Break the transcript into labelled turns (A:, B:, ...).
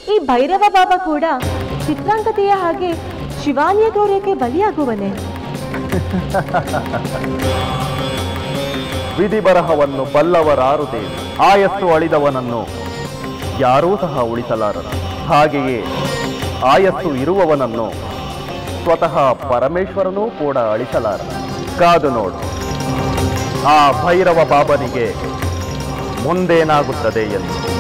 A: ಈ ಭೈರವ ಬಾಬಾ ಕೂಡ ಚಿತ್ರಾಂಗದೆಯ ಹಾಗೆ ಶಿವಾನಿಯ ಗೌರ್ಯಕ್ಕೆ ಬಲಿಯಾಗುವನೆ?
B: ವಿಧಿ ಬರಹವನ್ನು ಬಲ್ಲವರಾರು ದೇವಿ. ಆಯಸ್ಸು ಅಳಿದವನನ್ನು ಯಾರೂ ಸಹ ಉಳಿಸಲಾರರು. ಹಾಗೆಯೇ ಆಯಸ್ಸು ಇರುವವನನ್ನು ಸ್ವತಃ ಪರಮೇಶ್ವರನೂ ಕೂಡ ಅಳಿಸಲಾರ. ಕಾದು ನೋಡು, ಆ ಭೈರವ ಬಾಬನಿಗೆ ಮುಂದೇನಾಗುತ್ತದೆ ಎಂದು.